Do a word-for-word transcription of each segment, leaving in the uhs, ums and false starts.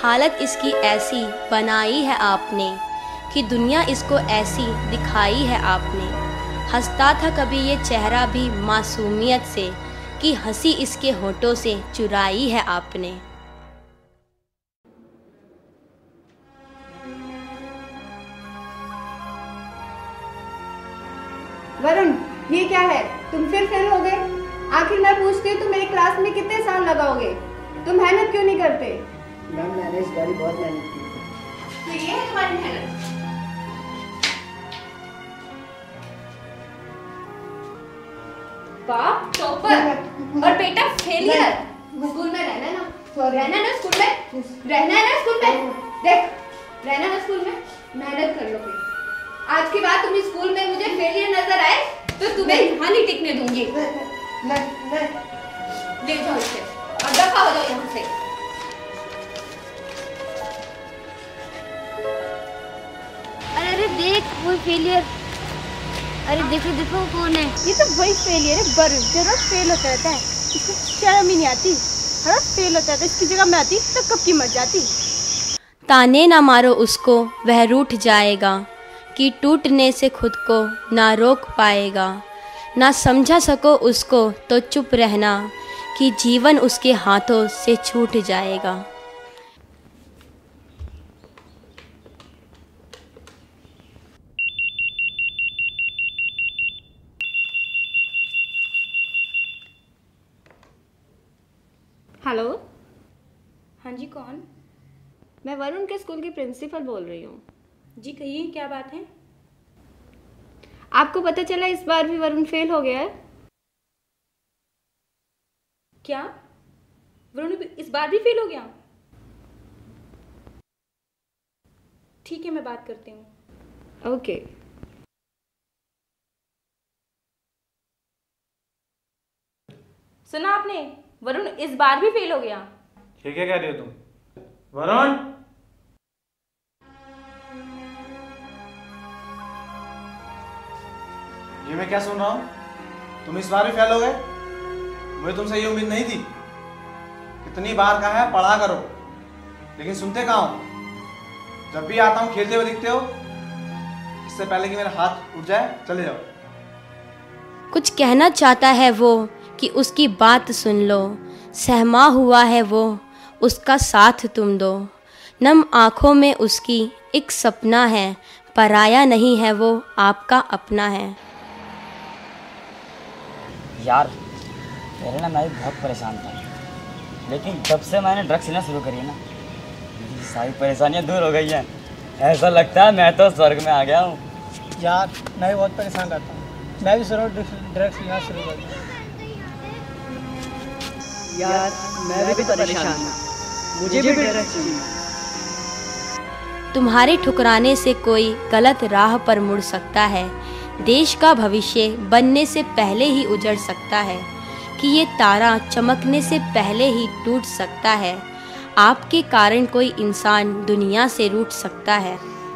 हालत इसकी ऐसी बनाई है आपने कि दुनिया इसको ऐसी दिखाई है आपने। हंसता था कभी ये चेहरा भी मासूमियत से कि हंसी इसके होठों से चुराई है आपने। वरुण, ये क्या है? तुम फिर फेल हो गए। आखिर मैं पूछती हूँ तुम मेरी क्लास में कितने साल लगाओगे? तुम मेहनत क्यों नहीं करते? मैम मैंने इस बार बहुत मेहनत की। तो ये है तुम्हारी मेहनत। बाप टॉपर और बेटा फेलियर। स्कूल में रहना ना, रहना ना स्कूल में, रहना है ना स्कूल में। देख, रहना ना स्कूल में, मेहनत कर लो फिर। आज के बाद तुम स्कूल में मुझे फेलियर नजर आए तो तुम्हें यहाँ नहीं टिकने दूंगी। नहीं नहीं, ले जाओ इसे और दफा हो जाओ यहाँ से। अरे अरे देख वो फेलियर। अरे देखो देखो कौन है। ये तो वही फेलियर है वरुण, जो रोज फेल होता रहता है। इसको शर्म ही नहीं आती, हर रोज फेल होता रहता है। इसकी जगह मैं आती तो कब की मर जाती। ताने ना मारो उसको, वह रूठ जाएगा कि टूटने से खुद को ना रोक पाएगा। ना समझा सको उसको तो चुप रहना कि जीवन उसके हाथों से छूट जाएगा। हेलो, हाँ जी, कौन? मैं वरुण के स्कूल की प्रिंसिपल बोल रही हूँ। जी कहिए, क्या बात है? आपको पता चला इस बार भी वरुण फेल हो गया है? क्या वरुण इस बार भी फेल हो गया? ठीक है, मैं बात करती हूँ। ओके। सुना आपने, वरुण इस बार भी फेल हो गया। ये क्या कह रही हो तुम? वरुण, ये मैं क्या सुन रहा हूँ? तुम इस बार भी फेल हो गए? मुझे तुमसे ये उम्मीद नहीं थी। कितनी बार कहा है पढ़ा करो, लेकिन सुनते कहाँ हो? जब भी आता हूँ खेलते हुए दिखते हो। इससे पहले कि मेरा हाथ उठ जाए चले जाओ। कुछ कहना चाहता है वो कि उसकी बात सुन लो। सहमा हुआ है वो, उसका साथ तुम दो। नम आँखों में उसकी एक सपना है, पराया नहीं है वो, आपका अपना है। यार पहले ना मैं भी बहुत परेशान था, लेकिन जब से मैंने ड्रग्स लेना शुरू करी है ना, मेरी सारी परेशानियां दूर हो गई हैं। ऐसा लगता है मैं तो स्वर्ग में आ गया हूँ। यार मैं भी बहुत परेशान रहता हूँ। मैं भी जरूर ड्रग्स लेना शुरू कर दूँ। यार मैं भी तो परेशान हूँ, मुझे भी ड्रग्स चाहिए। तुम्हारे ठुकराने से कोई गलत राह पर मुड़ सकता है। देश का भविष्य बनने से पहले ही उजड़ सकता है कि ये तारा चमकने से पहले ही टूट सकता है। आपके कारण कोई इंसान दुनिया से रूठ सकता है।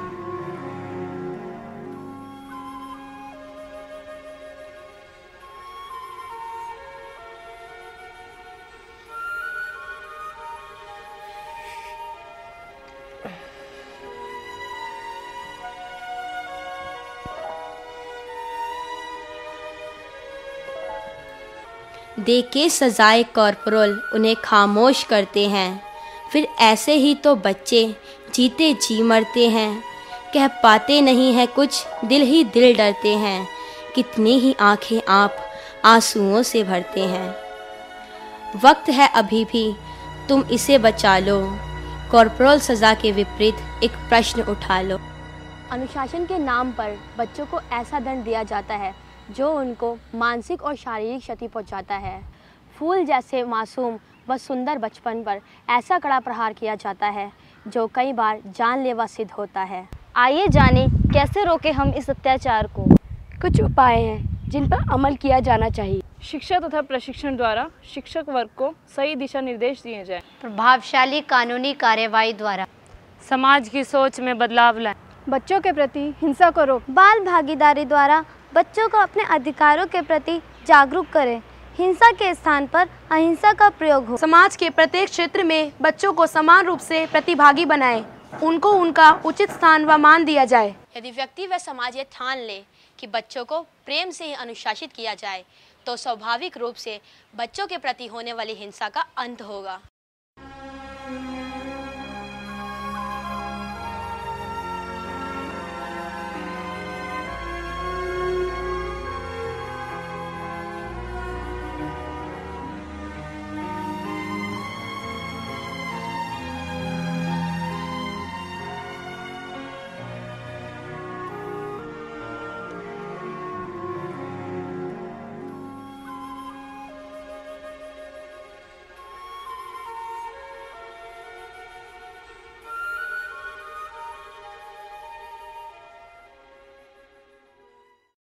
देके सजाए कॉर्पोरल उन्हें खामोश करते हैं। फिर ऐसे ही तो बच्चे जीते जी मरते हैं। कह पाते नहीं हैं कुछ, दिल ही दिल डरते हैं। कितनी ही आंखें आप आंसुओं से भरते हैं। वक्त है अभी भी, तुम इसे बचा लो। कॉर्पोरल सज़ा के विपरीत एक प्रश्न उठा लो। अनुशासन के नाम पर बच्चों को ऐसा दंड दिया जाता है जो उनको मानसिक और शारीरिक क्षति पहुंचाता है। फूल जैसे मासूम व सुंदर बचपन पर ऐसा कड़ा प्रहार किया जाता है जो कई बार जानलेवा सिद्ध होता है। आइए जाने कैसे रोके हम इस अत्याचार को। कुछ उपाय हैं जिन पर अमल किया जाना चाहिए। शिक्षा तथा प्रशिक्षण द्वारा शिक्षक वर्ग को सही दिशा निर्देश दिए जाएं। प्रभावशाली कानूनी कार्यवाही द्वारा समाज की सोच में बदलाव लाएं। बच्चों के प्रति हिंसा को रोक। बाल भागीदारी द्वारा बच्चों को अपने अधिकारों के प्रति जागरूक करें। हिंसा के स्थान पर अहिंसा का प्रयोग हो। समाज के प्रत्येक क्षेत्र में बच्चों को समान रूप से प्रतिभागी बनाएं, उनको उनका उचित स्थान व मान दिया जाए। यदि व्यक्ति व समाज ये ठान ले कि बच्चों को प्रेम से ही अनुशासित किया जाए तो स्वाभाविक रूप से बच्चों के प्रति होने वाली हिंसा का अंत होगा।